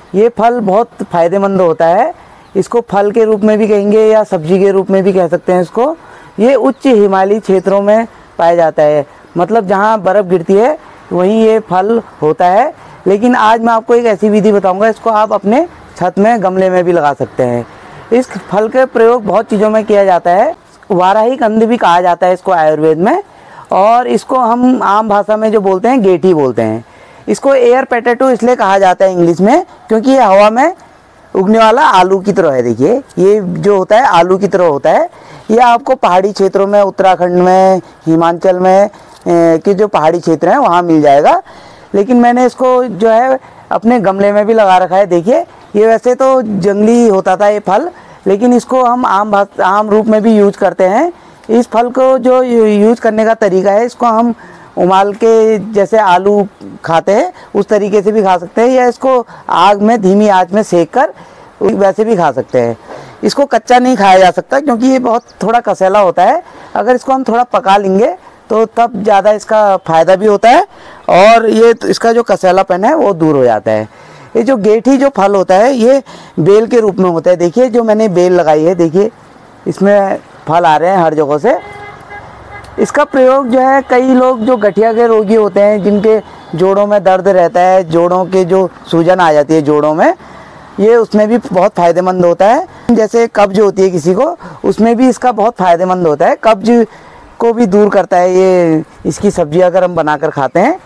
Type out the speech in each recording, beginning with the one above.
ये फल बहुत फ़ायदेमंद होता है। इसको फल के रूप में भी कहेंगे या सब्जी के रूप में भी कह सकते हैं इसको। ये उच्च हिमालयी क्षेत्रों में पाया जाता है, मतलब जहाँ बर्फ़ गिरती है वहीं ये फल होता है। लेकिन आज मैं आपको एक ऐसी विधि बताऊंगा, इसको आप अपने छत में गमले में भी लगा सकते हैं। इस फल का प्रयोग बहुत चीज़ों में किया जाता है। वाराही कंद भी कहा जाता है इसको आयुर्वेद में, और इसको हम आम भाषा में जो बोलते हैं गेठी बोलते हैं। इसको एयर पोटैटो इसलिए कहा जाता है इंग्लिश में, क्योंकि ये हवा में उगने वाला आलू की तरह है। देखिए ये जो होता है आलू की तरह होता है। ये आपको पहाड़ी क्षेत्रों में, उत्तराखंड में, हिमाचल में के जो पहाड़ी क्षेत्र हैं वहाँ मिल जाएगा। लेकिन मैंने इसको जो है अपने गमले में भी लगा रखा है। देखिए ये वैसे तो जंगली होता था ये फल, लेकिन इसको हम आम रूप में भी यूज करते हैं। इस फल को जो यूज करने का तरीका है, इसको हम उबाल के जैसे आलू खाते हैं उस तरीके से भी खा सकते हैं, या इसको आग में धीमी आंच में सेक कर वैसे भी खा सकते हैं। इसको कच्चा नहीं खाया जा सकता क्योंकि ये बहुत थोड़ा कसेला होता है। अगर इसको हम थोड़ा पका लेंगे तो तब ज़्यादा इसका फ़ायदा भी होता है, और ये इसका जो कसेलापन है वो दूर हो जाता है। ये जो गेठी जो फल होता है ये बेल के रूप में होता है। देखिए जो मैंने बेल लगाई है, देखिए इसमें फल आ रहे हैं हर जगह से। इसका प्रयोग जो है कई लोग जो गठिया के रोगी होते हैं, जिनके जोड़ों में दर्द रहता है, जोड़ों के जो सूजन आ जाती है जोड़ों में, ये उसमें भी बहुत फ़ायदेमंद होता है। जैसे कब्ज होती है किसी को, उसमें भी इसका बहुत फ़ायदेमंद होता है। कब्ज को भी दूर करता है ये, इसकी सब्जी अगर हम बनाकर खाते हैं।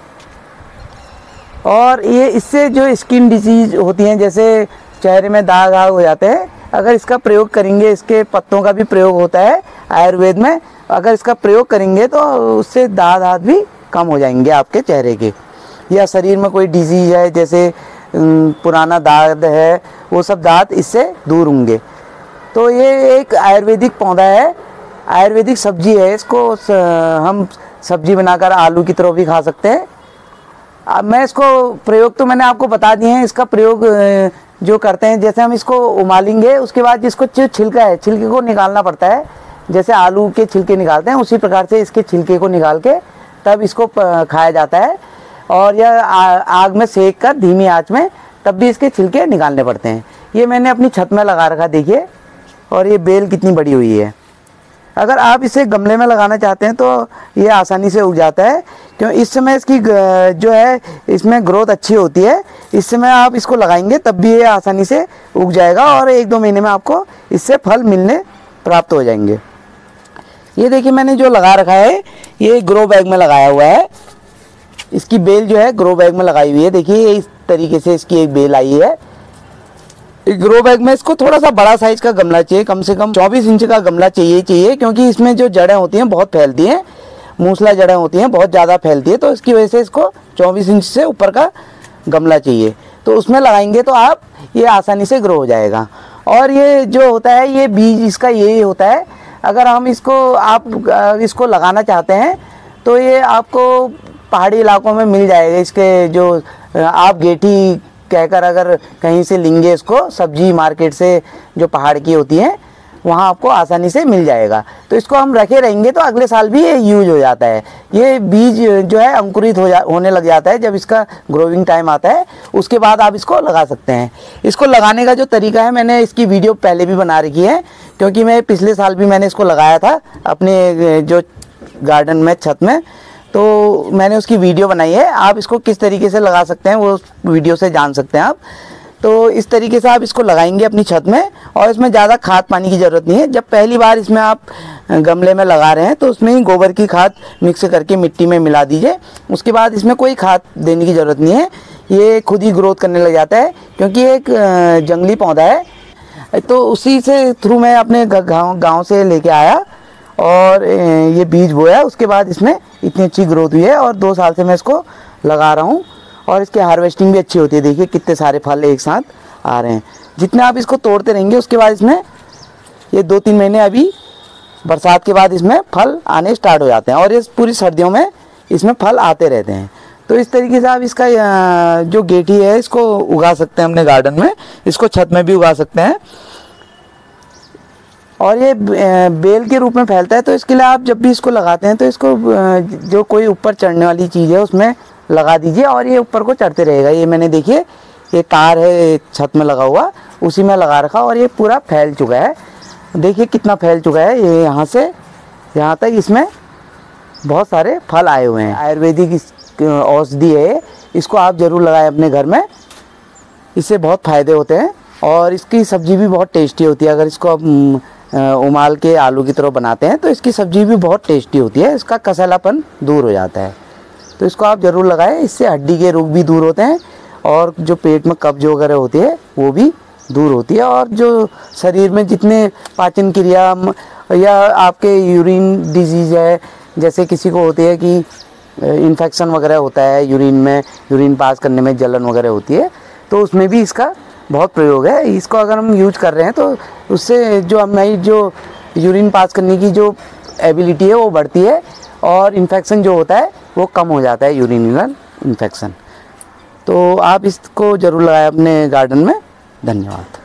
और ये इससे जो स्किन डिजीज़ होती हैं, जैसे चेहरे में दाग हो जाते हैं, अगर इसका प्रयोग करेंगे, इसके पत्तों का भी प्रयोग होता है आयुर्वेद में, अगर इसका प्रयोग करेंगे तो उससे दाग भी कम हो जाएंगे आपके चेहरे के। या शरीर में कोई डिजीज़ है, जैसे पुराना दाग है, वो सब दाग इससे दूर होंगे। तो ये एक आयुर्वेदिक पौधा है, आयुर्वेदिक सब्जी है। इसको हम सब्जी बनाकर आलू की तरह भी खा सकते हैं। अब मैं इसको प्रयोग तो मैंने आपको बता दिए हैं। इसका प्रयोग जो करते हैं, जैसे हम इसको उबालेंगे, उसके बाद इसको जो छिलका है, छिलके को निकालना पड़ता है। जैसे आलू के छिलके निकालते हैं, उसी प्रकार से इसके छिलके को निकाल के तब इसको खाया जाता है। और यह आग में सेक कर धीमी आंच में तब भी इसके छिलके निकालने पड़ते हैं। ये मैंने अपनी छत में लगा रखा, देखिए, और ये बेल कितनी बड़ी हुई है। अगर आप इसे गमले में लगाना चाहते हैं तो ये आसानी से उग जाता है, क्यों इस समय इसकी जो है इसमें ग्रोथ अच्छी होती है। इस समय आप इसको लगाएंगे तब भी ये आसानी से उग जाएगा, और 1-2 महीने में आपको इससे फल मिलने प्राप्त हो जाएंगे। ये देखिए मैंने जो लगा रखा है, ये ग्रो बैग में लगाया हुआ है। इसकी बेल जो है ग्रो बैग में लगाई हुई है। देखिए इस तरीके से इसकी एक बेल आई है। ग्रो बैग में इसको थोड़ा सा बड़ा साइज का गमला चाहिए, कम से कम 24 इंच का गमला चाहिए, क्योंकि इसमें जो जड़ें होती हैं बहुत फैलती हैं, मूसला जड़ें होती हैं, बहुत ज़्यादा फैलती है। तो इसकी वजह से इसको 24 इंच से ऊपर का गमला चाहिए। तो उसमें लगाएंगे तो आप ये आसानी से ग्रो हो जाएगा। और ये जो होता है, ये बीज इसका यही होता है। अगर हम आप इसको लगाना चाहते हैं तो ये आपको पहाड़ी इलाकों में मिल जाएगा। इसके जो आप गेठी कहकर अगर कहीं से लेंगे, इसको सब्जी मार्केट से जो पहाड़ की होती है वहाँ आपको आसानी से मिल जाएगा। तो इसको हम रखे रहेंगे तो अगले साल भी ये यूज हो जाता है। ये बीज जो है अंकुरित होने लग जाता है जब इसका ग्रोइंग टाइम आता है, उसके बाद आप इसको लगा सकते हैं। इसको लगाने का जो तरीका है, मैंने इसकी वीडियो पहले भी बना रखी है, क्योंकि मैं पिछले साल भी मैंने इसको लगाया था अपने जो गार्डन में, छत में, तो मैंने उसकी वीडियो बनाई है। आप इसको किस तरीके से लगा सकते हैं वो वीडियो से जान सकते हैं आप। तो इस तरीके से आप इसको लगाएंगे अपनी छत में, और इसमें ज़्यादा खाद पानी की ज़रूरत नहीं है। जब पहली बार इसमें आप गमले में लगा रहे हैं तो उसमें ही गोबर की खाद मिक्स करके मिट्टी में मिला दीजिए। उसके बाद इसमें कोई खाद देने की ज़रूरत नहीं है, ये खुद ही ग्रोथ करने लग जाता है, क्योंकि ये एक जंगली पौधा है। तो उसी से थ्रू मैं अपने गाँव से लेके आया और ये बीज बोया। उसके बाद इसमें इतनी अच्छी ग्रोथ हुई है, और 2 साल से मैं इसको लगा रहा हूँ, और इसकी हार्वेस्टिंग भी अच्छी होती है। देखिए कितने सारे फल एक साथ आ रहे हैं। जितने आप इसको तोड़ते रहेंगे, उसके बाद इसमें ये 2-3 महीने अभी बरसात के बाद इसमें फल आने स्टार्ट हो जाते हैं, और ये पूरी सर्दियों में इसमें फल आते रहते हैं। तो इस तरीके से आप इसका जो गेठी है इसको उगा सकते हैं अपने गार्डन में, इसको छत में भी उगा सकते हैं। और ये बेल के रूप में फैलता है, तो इसके लिए आप जब भी इसको लगाते हैं तो इसको जो कोई ऊपर चढ़ने वाली चीज़ है उसमें लगा दीजिए, और ये ऊपर को चढ़ते रहेगा। ये मैंने देखिए ये तार है छत में लगा हुआ, उसी में लगा रखा और ये पूरा फैल चुका है। देखिए कितना फैल चुका है, ये यहाँ से यहाँ तक इसमें बहुत सारे फल आए हुए हैं। आयुर्वेदिक औषधि है, इसको आप ज़रूर लगाएं अपने घर में, इससे बहुत फ़ायदे होते हैं और इसकी सब्ज़ी भी बहुत टेस्टी होती है। अगर इसको आप उबाल के आलू की तरह बनाते हैं तो इसकी सब्ज़ी भी बहुत टेस्टी होती है, इसका कसलापन दूर हो जाता है। तो इसको आप ज़रूर लगाएं, इससे हड्डी के रोग भी दूर होते हैं और जो पेट में कब्ज वगैरह होती है वो भी दूर होती है। और जो शरीर में जितने पाचन क्रिया या आपके यूरिन डिजीज़ है, जैसे किसी को होती है कि इन्फेक्शन वगैरह होता है यूरिन में, यूरिन पास करने में जलन वगैरह होती है, तो उसमें भी इसका बहुत प्रयोग है। इसको अगर हम यूज कर रहे हैं तो उससे जो हमारी जो यूरिन पास करने की जो एबिलिटी है वो बढ़ती है और इन्फेक्शन जो होता है वो कम हो जाता है, यूरिनल इन्फेक्शन। तो आप इसको ज़रूर लगाएं अपने गार्डन में। धन्यवाद।